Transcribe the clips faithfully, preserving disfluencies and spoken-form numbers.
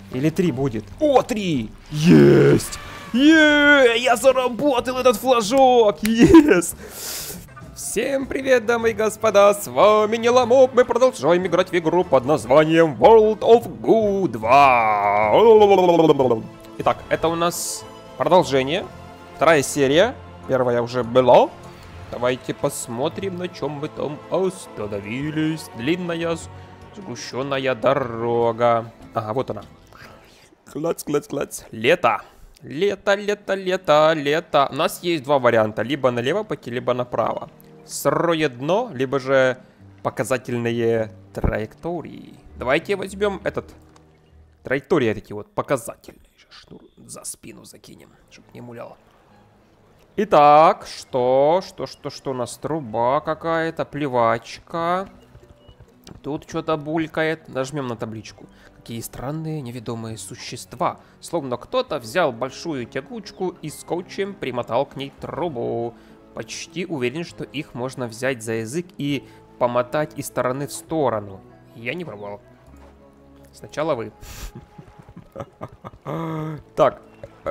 Или три будет? О, три! Есть! Е, я заработал этот флажок! Есть! Всем привет, дамы и господа, с вами Ниламоп, мы продолжаем играть в игру под названием World of Goo два. Итак, это у нас продолжение, вторая серия, первая уже была. Давайте посмотрим, на чем мы там остановились. Длинная, сгущенная дорога. Ага, вот она. Клац, клац, клац. Лето. Лето, лето, лето, лето. У нас есть два варианта. Либо налево пойти, либо направо. Сырое дно, либо же показательные траектории. Давайте возьмем этот... Траектории такие вот показательные. Шнур за спину закинем, чтобы не муляло. Итак, что? Что, что, что у нас? Труба какая-то, плевачка. Тут что-то булькает. Нажмем на табличку. Какие странные неведомые существа. Словно кто-то взял большую тягучку и скотчем примотал к ней трубу. Почти уверен, что их можно взять за язык и помотать из стороны в сторону. Я не пробовал. Сначала вы. Так.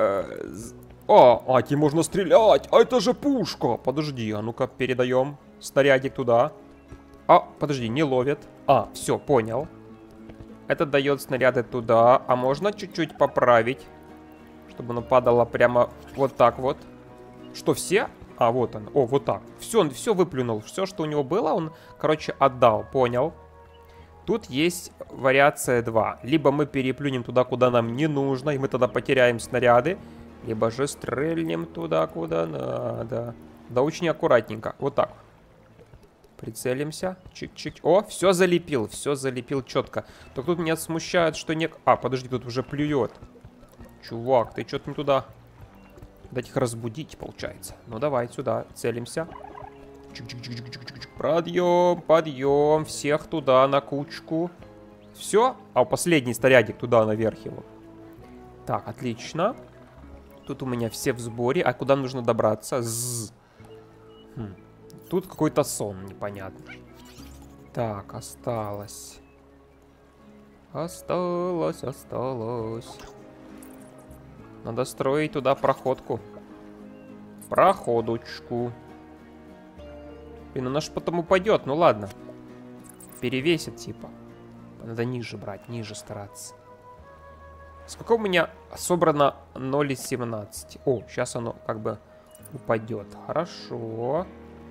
О, аки можно стрелять. А это же пушка. Подожди, а ну-ка передаем снарядик туда. А, подожди, не ловит. А, все, понял. Это дает снаряды туда. А можно чуть-чуть поправить, чтобы оно падало прямо вот так вот. Что, все? А, вот он. О, вот так. Все, он все выплюнул. Все, что у него было, он, короче, отдал. Понял. Тут есть вариация два. Либо мы переплюнем туда, куда нам не нужно, и мы тогда потеряем снаряды. Либо же стрельнем туда, куда надо. Да очень аккуратненько. Вот так. Прицелимся. Чик-чик. О, все залепил. Все залепил четко. Только тут меня смущает, что не... А, подожди, тут уже плюет. Чувак, ты что-то не туда. Дать их разбудить, получается. Ну, давай сюда. Целимся. Чик-чик-чик-чик-чик-чик. Подъем, подъем. Всех туда, на кучку. Все? А, последний снарядик туда, наверх его. Так, отлично. Тут у меня все в сборе. А куда нужно добраться? З. Хм. Тут какой-то сон непонятный. Так, осталось. Осталось, осталось. Надо строить туда проходку. Проходочку. Блин, она ж потом упадет, ну ладно. Перевесит типа. Надо ниже брать, ниже стараться. Сколько у меня собрано? ноль из семнадцати. О, сейчас оно как бы упадет. Хорошо.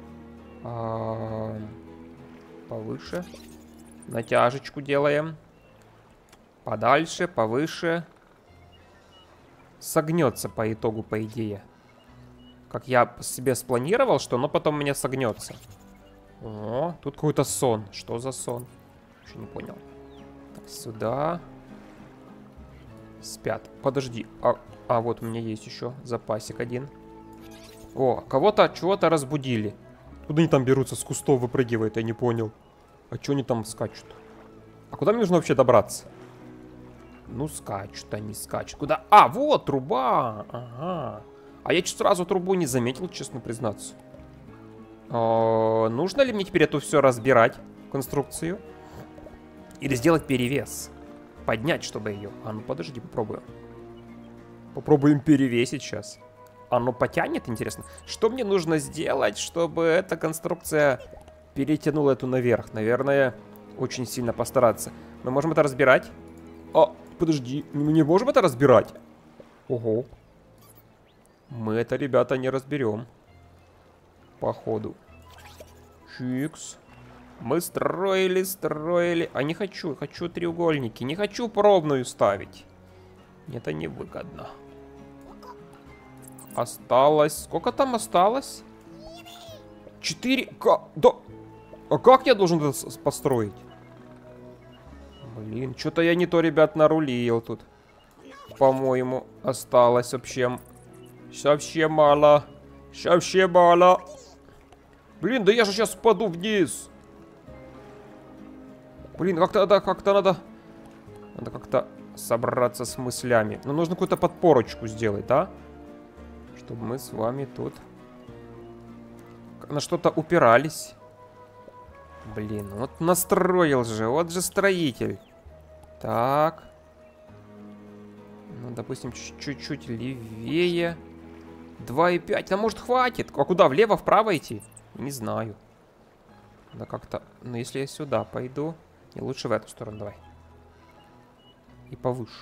А, повыше. Натяжечку делаем. Подальше, повыше. Согнется по итогу, по идее. Как я себе спланировал, что оно потом у меня согнется. О, тут какой-то сон. Что за сон? Еще не понял. Так, сюда. Спят. Подожди. А, а вот у меня есть еще запасик один. О, кого-то, чего-то разбудили. Куда они там берутся? С кустов выпрыгивают, я не понял. А что они там скачут? А куда мне нужно вообще добраться? Ну, скачут они, скачут. Куда? А, вот труба. Ага. А я чуть сразу трубу не заметил, честно признаться. А, нужно ли мне теперь это все разбирать, конструкцию? Или сделать перевес? Поднять, чтобы ее... А ну, подожди, попробуем. Попробуем перевесить сейчас. Оно потянет, интересно? Что мне нужно сделать, чтобы эта конструкция перетянула эту наверх? Наверное, очень сильно постараться. Мы можем это разбирать? А, подожди, мы не можем это разбирать? Ого. Мы это, ребята, не разберем. Походу. Чикс. Мы строили, строили. А не хочу, хочу треугольники. Не хочу пробную ставить. Это невыгодно. Осталось. Сколько там осталось? Четыре. Как? Да. А как я должен это построить? Блин, что-то я не то, ребят, нарулил тут. По-моему, осталось вообще. Совсем мало. Совсем мало. Блин, да я же сейчас упаду вниз. Блин, как-то надо, как-то надо. Надо как-то собраться с мыслями. Но нужно какую-то подпорочку сделать, да? Чтобы мы с вами тут на что-то упирались. Блин, вот настроил же, вот же строитель. Так. допустим, чуть-чуть левее. два и пять. Да может хватит? А куда? Влево, вправо идти? Не знаю. Да как-то... Ну если я сюда пойду... Не, лучше в эту сторону давай. И повыше.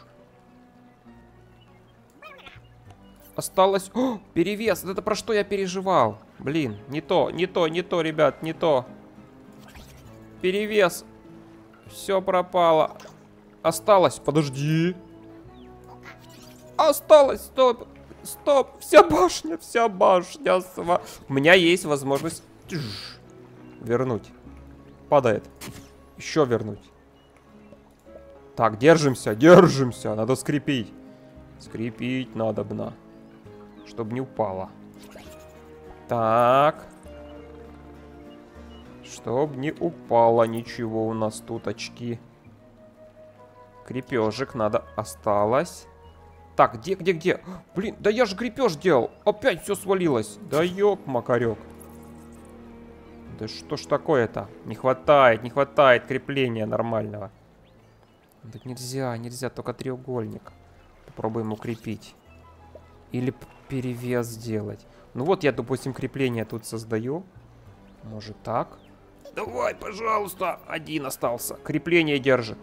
Осталось... О, перевес! Это про что я переживал? Блин, не то, не то, не то, ребят, не то. Перевес. Все пропало. Осталось. Подожди. Осталось. Стоп. Стоп. Вся башня, вся башня. Сва... У меня есть возможность вернуть. Падает. Еще вернуть. Так, держимся, держимся. Надо скрепить. Скрепить надо бна. Чтобы не упало. Так. Чтоб не упало ничего у нас тут, очки. Крепежик надо. Осталось. Так, где, где, где? Блин, да я же крепеж делал. Опять все свалилось. Да ёк-макарёк. Да что ж такое-то? Не хватает, не хватает крепления нормального. Да нельзя, нельзя, только треугольник. Попробуем укрепить. Или перевес сделать. Ну вот я, допустим, крепление тут создаю. Может так? Давай, пожалуйста. Один остался. Крепление держит.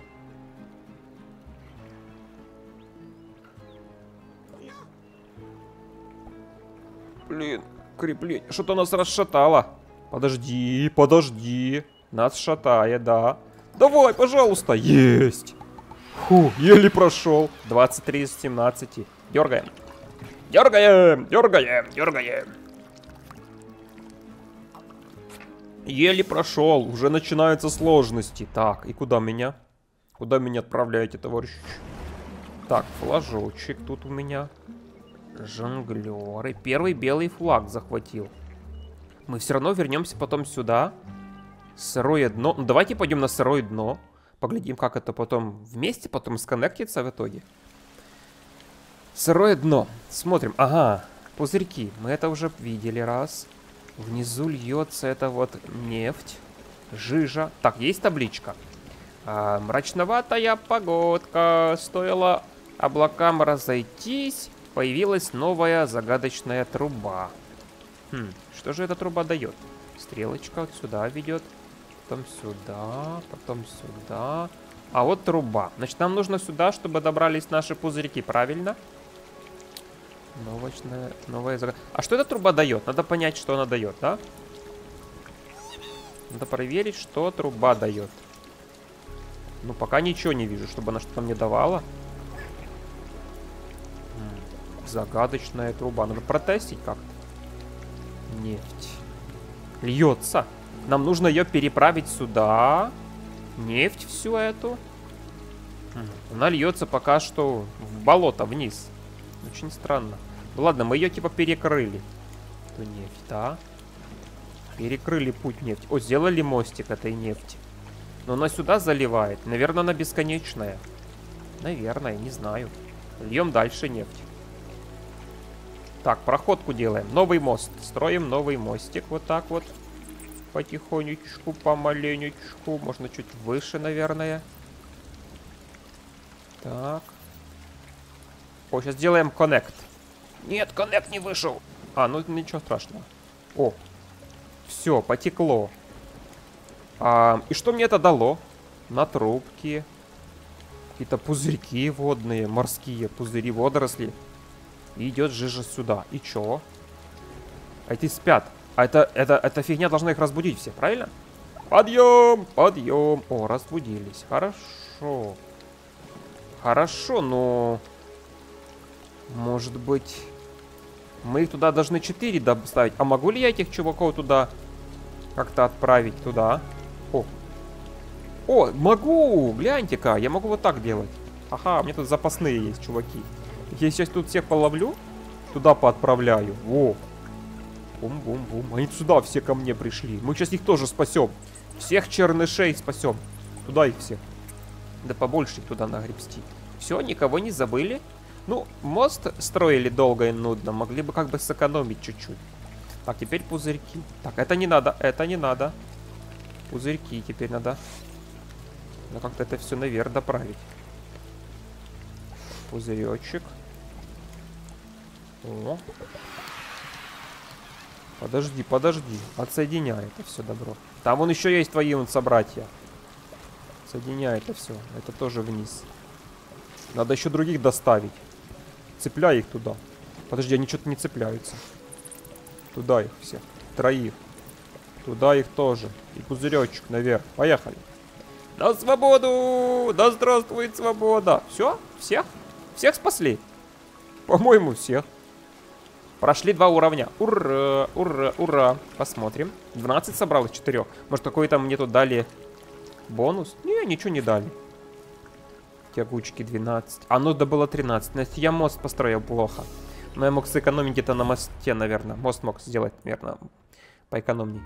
Блин, крепление. Что-то нас расшатало. Подожди, подожди. Нас шатает, да. Давай, пожалуйста. Есть. Фу, еле прошел. двадцать три из семнадцати. Дергаем. Дергаем, дергаем, дергаем. Еле прошел. Уже начинаются сложности. Так, и куда меня? Куда меня отправляете, товарищ? Так, флажочек тут у меня. Жонглеры. Первый белый флаг захватил. Мы все равно вернемся потом сюда. Сырое дно. Ну, давайте пойдем на сырое дно. Поглядим, как это потом вместе потом сконнектится в итоге. Сырое дно. Смотрим. Ага, пузырьки. Мы это уже видели раз. Внизу льется это вот нефть. Жижа. Так, есть табличка. А, мрачноватая погодка. Стоило облакам разойтись. Появилась новая загадочная труба. Хм, что же эта труба дает? Стрелочка вот сюда ведет. Потом сюда, потом сюда. А вот труба. Значит, нам нужно сюда, чтобы добрались наши пузырьки, правильно? Новочная, новая загадка. А что эта труба дает? Надо понять, что она дает, да? Надо проверить, что труба дает. Ну, пока ничего не вижу, чтобы она что-то мне давала. Загадочная труба. Надо протестить как-то. Нефть. Льется. Нам нужно ее переправить сюда. Нефть всю эту. Она льется пока что в болото вниз. Очень странно. Ну ладно, мы ее типа перекрыли. Эту нефть, да. Перекрыли путь нефти. О, сделали мостик этой нефти. Но она сюда заливает. Наверное, она бесконечная. Наверное, не знаю. Льем дальше нефть. Так, проходку делаем. Новый мост. Строим новый мостик. Вот так вот. Потихонечку, помаленечку. Можно чуть выше, наверное. Так. О, сейчас сделаем коннект. Нет, коннект не вышел. А, ну ничего страшного. О, все, потекло. А, и что мне это дало? На трубки. Какие-то пузырьки водные, морские пузыри, водоросли. И идет жижа сюда. И чё? А эти спят. А это, это, эта фигня должна их разбудить все, правильно? Подъем, подъем. О, разбудились. Хорошо. Хорошо, но... Может быть... Мы их туда должны четыре доставить. А могу ли я этих чуваков туда как-то отправить туда? О. О, могу! Гляньте-ка, я могу вот так делать. Ага, у меня тут запасные есть, чуваки. Я сейчас тут всех половлю, туда поотправляю. Во. Бум-бум-бум. Они сюда все ко мне пришли. Мы сейчас их тоже спасем. Всех чернышей спасем. Туда их всех. Да побольше их туда нагребсти. Все, никого не забыли. Ну, мост строили долго и нудно. Могли бы как бы сэкономить чуть-чуть. Так, теперь пузырьки. Так, это не надо, это не надо. Пузырьки теперь надо. Надо как-то это все наверх доправить. Пузыречек. О. Подожди, подожди. Отсоединяй это все добро. Там вон еще есть твои вон собратья. Соединяй это все. Это тоже вниз. Надо еще других доставить. Цепляй их туда. Подожди, они что-то не цепляются. Туда их всех. Троих. Туда их тоже. И пузыречек наверх. Поехали. На свободу! Да здравствует свобода! Все? Всех? Всех спасли? По-моему, всех. Прошли два уровня. Ура! Ура! Ура! Посмотрим. двенадцать собрал из четырёх. Может, какой-то мне тут дали бонус? Не, ничего не дали. Тягучки двенадцать. А ну да было тринадцать. Значит, я мост построил плохо. Но я мог сэкономить где-то на мосте, наверное. Мост мог сделать, наверное, поэкономней.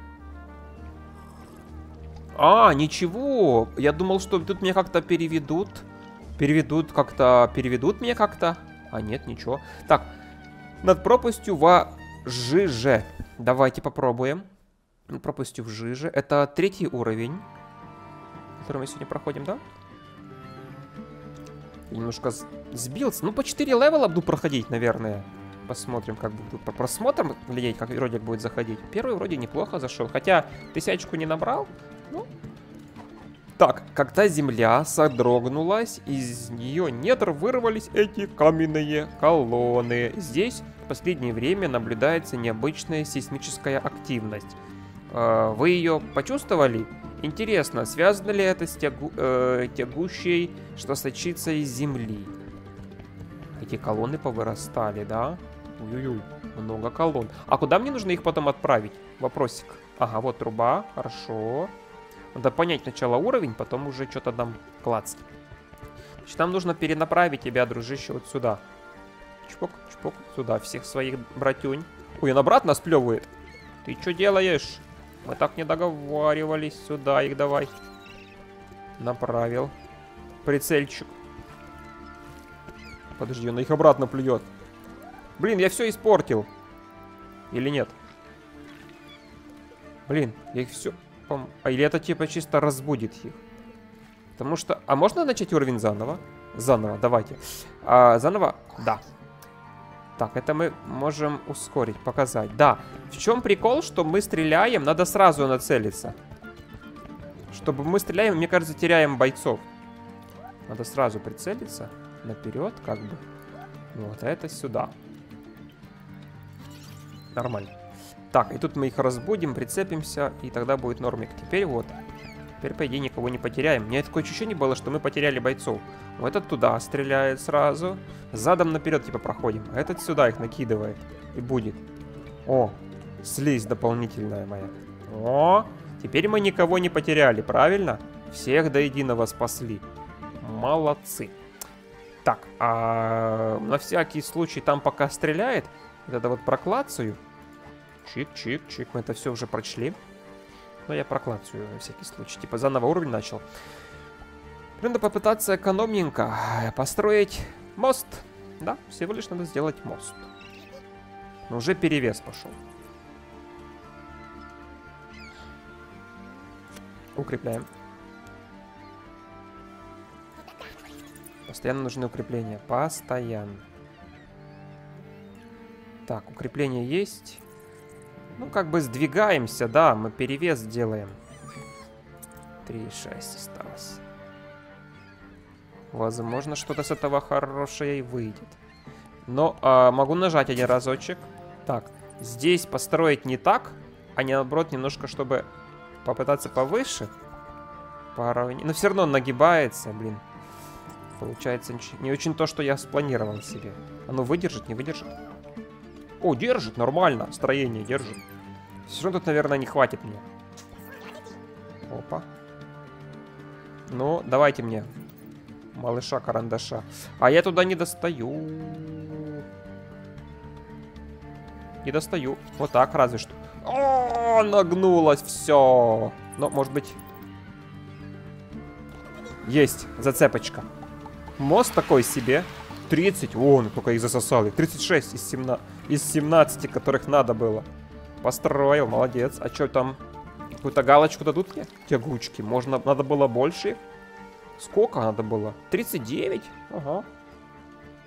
А, ничего. Я думал, что тут меня как-то переведут. Переведут как-то... Переведут меня как-то. А нет, ничего. Так, над пропастью во жиже. Давайте попробуем. Над пропастью в жиже. Это третий уровень, который мы сегодня проходим, да? Немножко сбился. Ну, по четыре левела буду проходить, наверное. Посмотрим, как будет по просмотрам глядеть, как ролик будет заходить. Первый вроде неплохо зашел. Хотя тысячку не набрал. Ну. Так, когда земля содрогнулась, из нее недр вырвались эти каменные колонны. Здесь в последнее время наблюдается необычная сейсмическая активность. Э, вы ее почувствовали? Интересно, связано ли это с тягу, э, тягущей, что сочится из земли? Эти колонны повырастали, да? Ой-ой-ой, много колонн. А куда мне нужно их потом отправить? Вопросик. Ага, вот труба, хорошо. Надо понять сначала уровень, потом уже что-то там клацать. Значит, нам нужно перенаправить тебя, дружище, вот сюда. Чпок, чпок, сюда, всех своих братюнь. Ой, он обратно сплевывает. Ты что делаешь? Мы так не договаривались. Сюда их давай. Направил. Прицельчик. Подожди, он их обратно плюет. Блин, я все испортил. Или нет? Блин, я их все... А или это типа чисто разбудит их? Потому что... А можно начать уровень заново? Заново, давайте. А, заново? Да. Так, это мы можем ускорить, показать. Да. В чем прикол, что мы стреляем, надо сразу нацелиться. Чтобы мы стреляем, мне кажется, теряем бойцов. Надо сразу прицелиться. Наперед, как бы. Вот, а это сюда. Нормально. Так, и тут мы их разбудим, прицепимся, и тогда будет нормик. Теперь вот. Теперь, по идее, никого не потеряем. У меня такое ощущение было, что мы потеряли бойцов. Вот этот туда стреляет сразу. Задом наперед, типа, проходим. А этот сюда их накидывает. И будет. О, слизь дополнительная моя. О, теперь мы никого не потеряли, правильно? Всех до единого спасли. Молодцы. Так, а на всякий случай там пока стреляет. Вот это вот проклацаю. Чик-чик-чик, мы это все уже прочли. Но я проклацаю на всякий случай. Типа заново уровень начал. Надо попытаться экономненько построить мост. Да, всего лишь надо сделать мост. Но уже перевес пошел. Укрепляем. Постоянно нужны укрепления. Постоянно. Так, укрепление есть. Ну, как бы сдвигаемся, да, мы перевес делаем. три шесть осталось. Возможно, что-то с этого хорошее и выйдет. Но а, могу нажать один разочек. Так, здесь построить не так, а не наоборот немножко, чтобы попытаться повыше. Поровнее. Но все равно он нагибается, блин. Получается не очень то, что я спланировал себе. Оно выдержит, не выдержит? О, держит, нормально. Строение держит. Все равно тут, наверное, не хватит мне. Опа. Ну, давайте мне. Малыша-карандаша. А я туда не достаю. Не достаю. Вот так, разве что. О, нагнулось все. Но, может быть... Есть зацепочка. Мост такой себе. тридцать. О, ну только их засосал. тридцать шесть из семнадцати, из семнадцати, которых надо было. Построил, молодец. А что там? Какую-то галочку дадут мне? Тягучки. Можно, надо было больше. Сколько надо было? тридцать девять? Ага.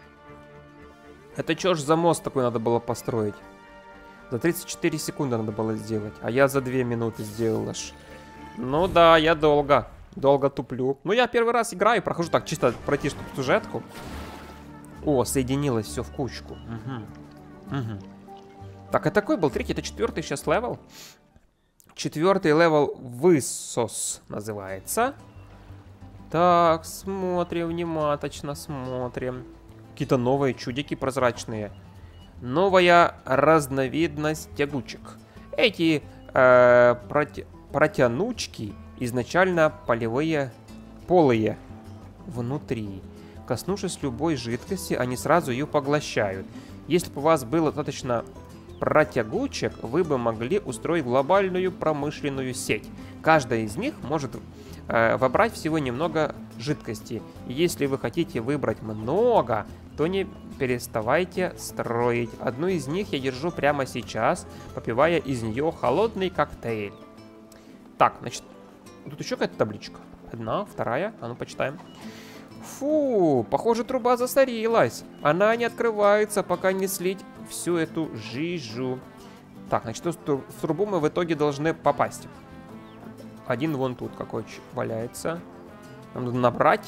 Это чё ж за мост такой надо было построить? За тридцать четыре секунды надо было сделать. А я за две минуты сделал аж. Ну да, я долго. Долго туплю. Ну я первый раз играю, прохожу так, чисто пройти что-то сюжетку. О, соединилось все в кучку. Угу. Угу. Так, это такой был третий, это четвертый сейчас левел. Четвертый левел Высос называется. Так, смотрим, внимательно смотрим. Какие-то новые чудики прозрачные. Новая разновидность тягучек. Эти э, проти протянучки изначально полевые, полые внутри. Коснувшись любой жидкости, они сразу ее поглощают. Если бы у вас было достаточно протягучек, вы бы могли устроить глобальную промышленную сеть. Каждая из них может э, вобрать всего немного жидкости. И если вы хотите выбрать много, то не переставайте строить. Одну из них я держу прямо сейчас, попивая из нее холодный коктейль. Так, значит, тут еще какая-то табличка. Одна, вторая, а ну почитаем. Фу, похоже, труба засорилась. Она не открывается, пока не слить всю эту жижу. Так, значит, в трубу мы в итоге должны попасть. Один вон тут какой валяется. Нам нужно набрать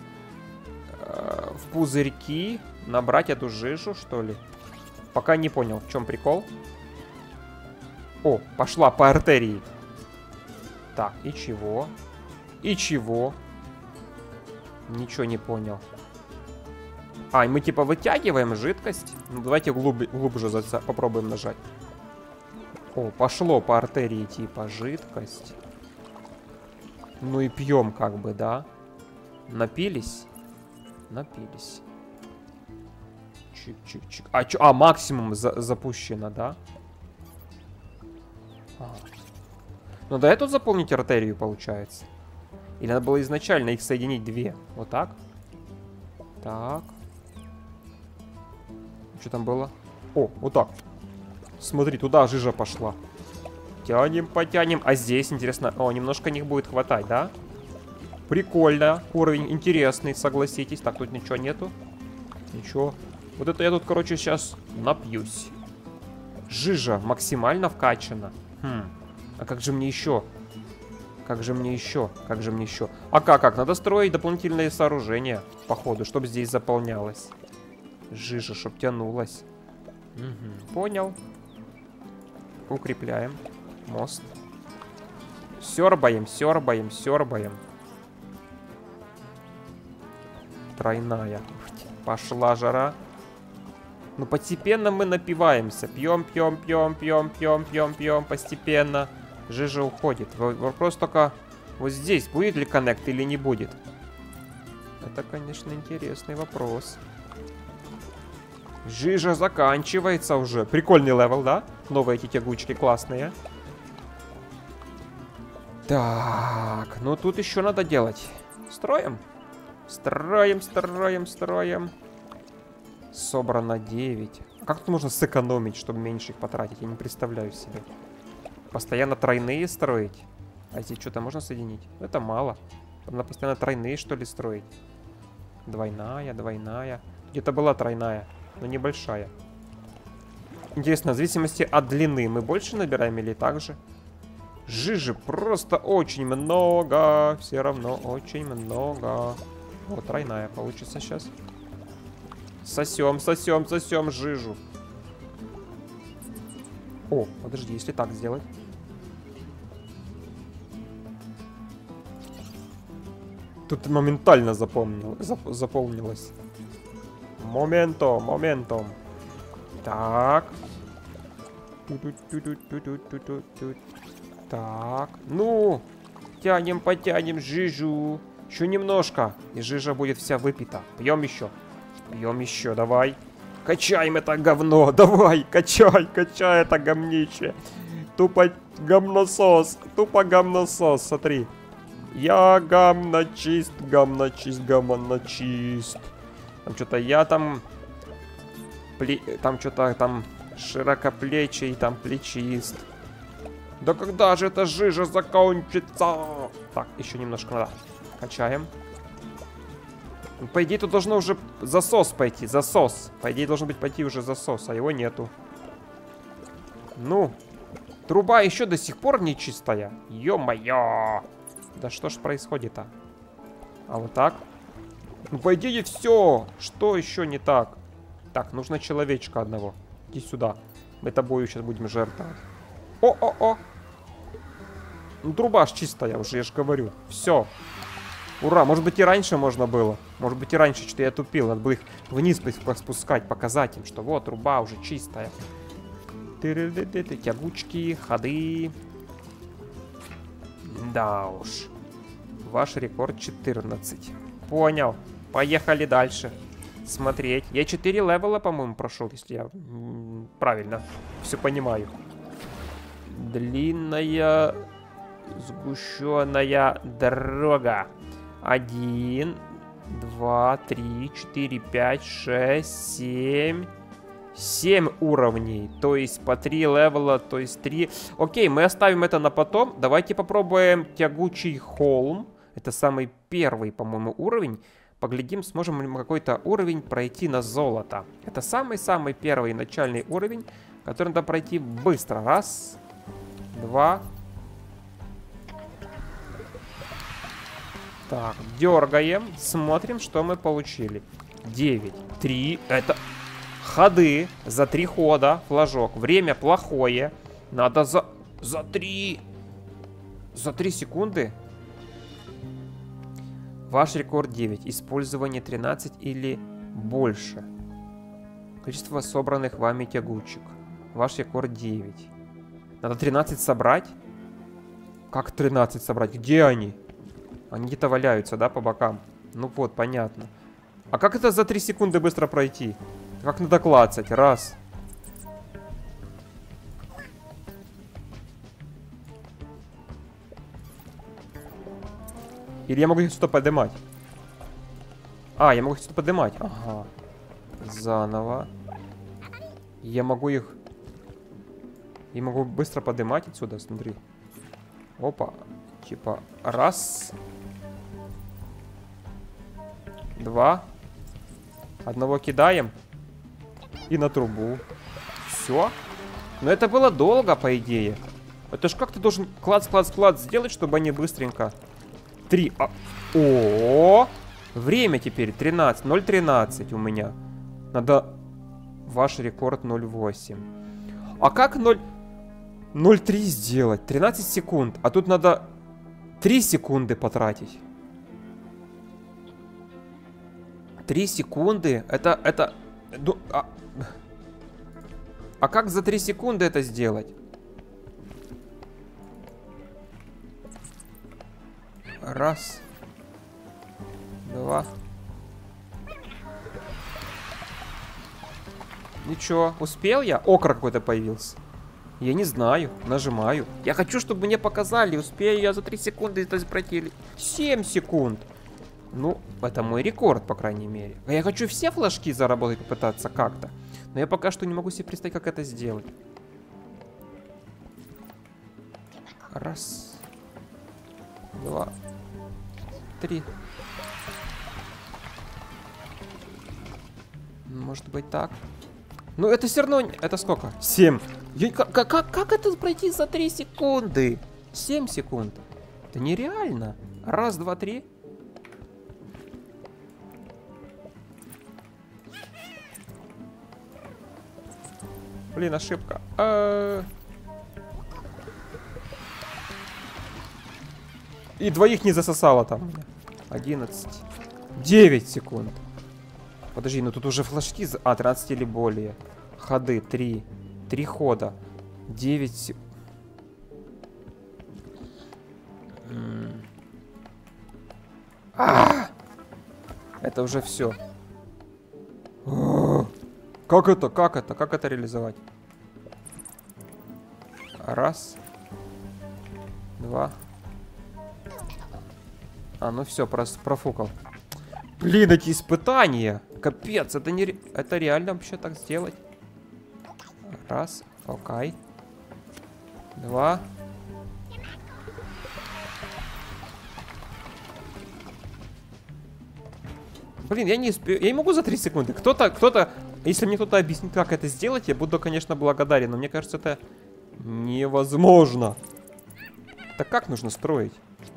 э, в пузырьки, набрать эту жижу, что ли. Пока не понял, в чем прикол. О, пошла по артерии. Так, и чего? И чего? Ничего не понял. А, и мы типа вытягиваем жидкость. Ну, давайте глуб... глубже за... попробуем нажать. О, пошло по артерии типа жидкость. Ну и пьем как бы, да? Напились? Напились. Чик-чик-чик. А, чё? А, максимум за запущено, да? А. Ну да, тут заполнить артерию получается. Или надо было изначально их соединить две. Вот так. Так. Что там было? О, вот так. Смотри, туда жижа пошла. Тянем, потянем. А здесь, интересно... О, немножко них будет хватать, да? Прикольно. Уровень интересный, согласитесь. Так, тут ничего нету. Ничего. Вот это я тут, короче, сейчас напьюсь. Жижа максимально вкачана. Хм. А как же мне еще... Как же мне еще? Как же мне еще? А как, как? Надо строить дополнительные сооружения, походу, чтобы здесь заполнялось. Жижа, чтоб тянулась. Угу. Понял. Укрепляем. Мост. Сёрбаем, сёрбаем, сёрбаем. Тройная. Пошла жара. Ну, постепенно мы напиваемся. Пьем, пьем, пьем, пьем, пьем, пьем, пьем. Постепенно. Жижа уходит. Вопрос только вот здесь, будет ли коннект или не будет. Это, конечно, интересный вопрос. Жижа заканчивается уже. Прикольный левел, да? Новые эти тягучки классные. Так, ну тут еще надо делать. Строим. Строим, строим, строим. Собрано девять. А как тут можно сэкономить, чтобы меньше их потратить? Я не представляю себе. Постоянно тройные строить. А здесь что-то можно соединить? Это мало. Надо постоянно тройные, что ли, строить. Двойная, двойная. Где-то была тройная, но небольшая. Интересно, в зависимости от длины мы больше набираем или так же? Жижи просто очень много. Все равно очень много. Вот, тройная получится сейчас. Сосем, сосем, сосем жижу. О, подожди, если так сделать. Тут моментально запомнил, зап, заполнилось. Моментом, моментом. Так. Так. Ну, тянем, потянем жижу. Еще немножко. И жижа будет вся выпита. Пьем еще. Пьем еще, давай. Качаем это говно. Давай, качай, качай это говнище. Тупо говносос. Тупо говносос, смотри. Я гамночист, гамночист, гамночист. Там что-то я там... Пле... Там что-то там широкоплечий, там плечист. Да когда же эта жижа закончится? Так, еще немножко надо. Качаем. Ну, по идее, тут должно уже засос пойти. Засос. По идее, должен быть пойти уже засос, а его нету. Ну, труба еще до сих пор не чистая. Ё-моё. Да что ж происходит-то? А вот так? Ну, по идее, все. Что еще не так? Так, нужно человечка одного. Иди сюда. Мы тобою сейчас будем жертвовать. О-о-о. Ну, труба ж чистая уже, я же говорю. Все. Ура. Может быть, и раньше можно было. Может быть, и раньше что-то я тупил. Надо было их вниз спускать, показать им, что вот, труба уже чистая. Ты-ты-ты-ты, тягучки, ходы. Да уж. Ваш рекорд четырнадцать. Понял. Поехали дальше. Смотреть. Я четыре левела, по-моему, прошел, если я правильно все понимаю. Длинная, сгущенная дорога. Один, два, три, четыре, пять, шесть, семь. семь уровней. То есть по три левела, то есть три. Окей, мы оставим это на потом. Давайте попробуем тягучий холм. Это самый первый, по-моему, уровень. Поглядим, сможем ли мы какой-то уровень пройти на золото. Это самый-самый первый начальный уровень, который надо пройти быстро. Раз, два. Так, дергаем, смотрим, что мы получили. девять, три, это ходы, за три хода, флажок. Время плохое, надо за, за три, за три секунды. Ваш рекорд девять, использование тринадцать или больше. Количество собранных вами тягучек. Ваш рекорд девять. Надо тринадцать собрать? Как тринадцать собрать? Где они? Они где-то валяются, да, по бокам? Ну вот, понятно. А как это за три секунды быстро пройти? Как надо клацать? Раз. Или я могу их сюда поднимать? А, я могу их сюда поднимать. Ага. Заново. Я могу их... Я могу быстро поднимать отсюда, смотри. Опа. Типа, раз. Два. Одного кидаем. И на трубу. Все. Но это было долго, по идее. Это ж как ты должен клац-клац-клац сделать, чтобы они быстренько... Три. А... О, время теперь тринадцать. ноль тринадцать у меня. Надо... Ваш рекорд ноль восемь. А как ноль... ноль три сделать? тринадцать секунд. А тут надо три секунды потратить. три секунды? Это... это... А... а как за три секунды это сделать? Раз. Два. Ничего, успел я? Окра какой-то появился. Я не знаю, нажимаю. Я хочу, чтобы мне показали, успею я за три секунды это пройти. семь секунд. Ну, это мой рекорд, по крайней мере. А я хочу все флажки заработать, попытаться как-то. Но я пока что не могу себе представить, как это сделать. Раз. Два. Три. Может быть так. Ну это все равно... Это сколько? Семь. Я, как, как, как это пройти за три секунды? Семь секунд. Это нереально. Раз, два, три. Блин, ошибка. А... И двоих не засосало там. одиннадцать. девять секунд. Подожди, ну тут уже флажки... А, тринадцать или более. Ходы, три. три хода. девять секунд. А! Это уже все. Как это? Как это? Как это реализовать? Раз. Два. А, ну все, профукал. Блин, эти испытания. Капец, это не... Это реально вообще так сделать? Раз. Окей. Два. Блин, я не успею. Я не могу за три секунды. Кто-то, кто-то... Если мне кто-то объяснит, как это сделать, я буду, конечно, благодарен. Но мне кажется, это невозможно. Так как нужно строить?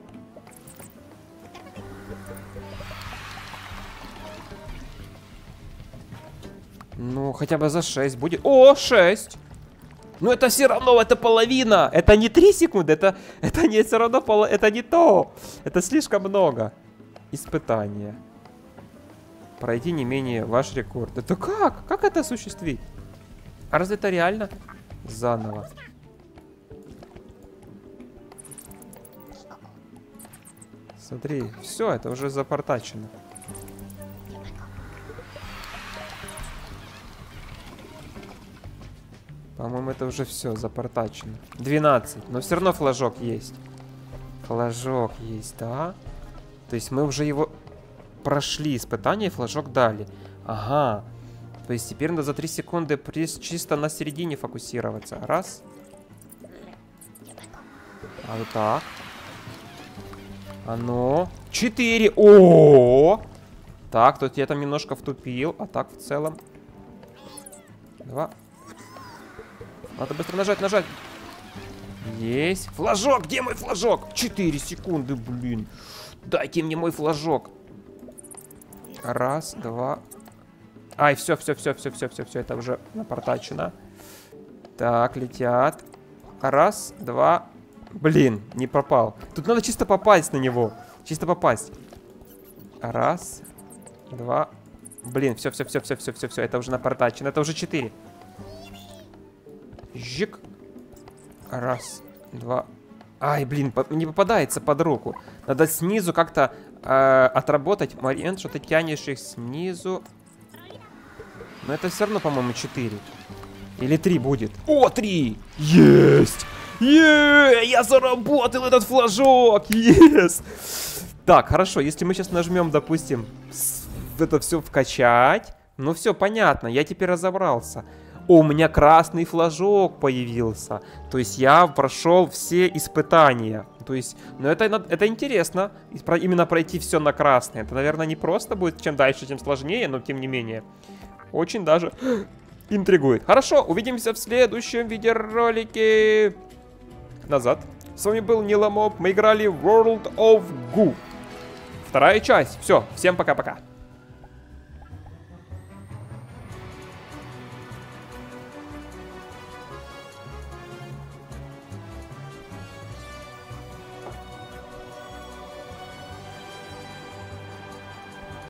Ну, хотя бы за шесть будет. О, шесть! Но это все равно, это половина. Это не три секунды, это, это не все равно, поло, это не то. Это слишком много. Испытание. Пройти не менее ваш рекорд. Это как? Как это осуществить? А разве это реально? Заново. Смотри, все, это уже запортачено. По-моему, это уже все запортачено. двенадцать, но все равно флажок есть. Флажок есть, да? То есть мы уже его прошли испытание, и флажок дали. Ага. То есть теперь надо за три секунды чисто на середине фокусироваться. Раз. А вот так. А ну. Четыре. О! Так, тут я там немножко втупил. А так в целом. Два. Надо быстро нажать, нажать. Есть. Флажок, где мой флажок? Четыре секунды, блин. Дайте мне мой флажок. Раз, два. Ай, все, все, все, все, все, все, все, это уже напортачено. Так, летят. Раз, два. Блин, не попал. Тут надо чисто попасть на него. Чисто попасть. Раз, два. Блин, все, все, все, все, все, все, все, это уже напортачено. Это уже четыре. Жик. Раз, два. Ай, блин, по не попадается под руку. Надо снизу как-то э, отработать момент, что ты тянешь их снизу. Но это все равно, по-моему, четыре. Или три будет. О, три! Есть! Е, я заработал этот флажок! Есть! Так, хорошо, если мы сейчас нажмем, допустим, это все вкачать. Ну все, понятно, я теперь разобрался. О, у меня красный флажок появился. То есть я прошел все испытания. То есть, ну это, это интересно. Именно пройти все на красный. Это, наверное, не просто будет. Чем дальше, тем сложнее, но тем не менее. Очень даже интригует. Хорошо, увидимся в следующем видеоролике. Назад. С вами был Ниламоп. Мы играли в World of Goo. Вторая часть. Все, всем пока-пока.